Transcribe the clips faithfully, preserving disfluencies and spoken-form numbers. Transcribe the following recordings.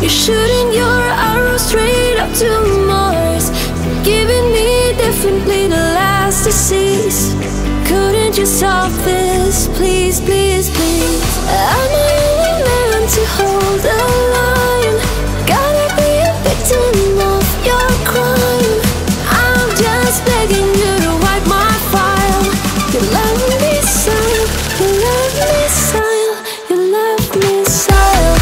You're shooting your arrow straight up to Mars, giving me differently to last to cease. Couldn't you stop this, please, please, please? I'm the only man to hold the line. Gotta be a victim of your crime. I'm just begging you to wipe my file. You love me so, you love me style, you love me style.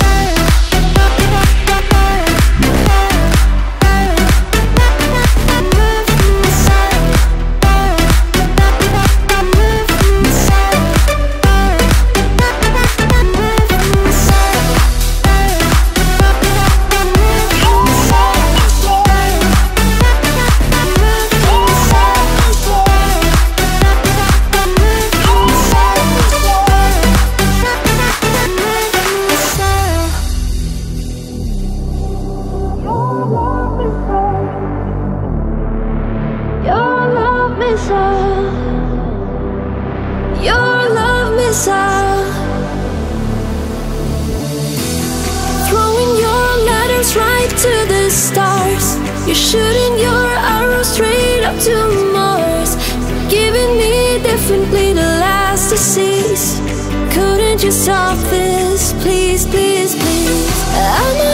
Your love missile, throwing your letters right to the stars. You're shooting your arrow straight up to Mars, giving me differently to last to cease. Couldn't you stop this, please, please, please? I'm